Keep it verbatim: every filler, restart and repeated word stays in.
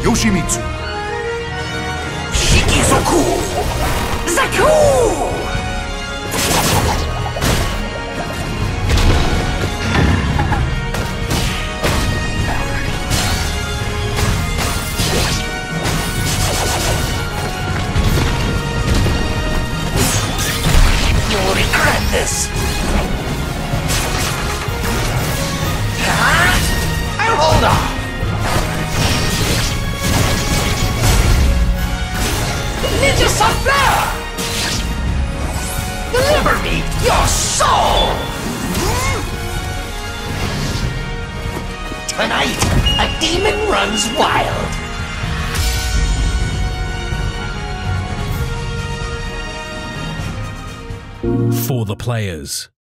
Yoshimitsu. Shikizoku! Zaku! You'll regret this. Huh? I'll hold on. Ninja Souffleur! Deliver me your soul! Tonight, a demon runs wild. For the players.